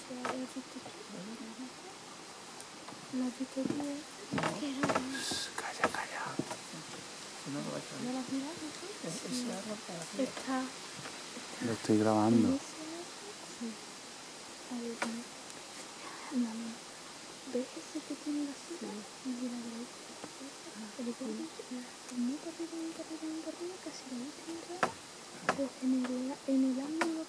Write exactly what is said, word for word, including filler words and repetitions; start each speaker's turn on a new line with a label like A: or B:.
A: La pizzería.
B: Calla, calla. Si no lo vais a ver.
A: ¿No la has mirado?
B: Ese árbol para arriba.
A: Está.
C: Lo estoy grabando.
A: Sí. A ver, no. ¿Ves ese que tiene la silla?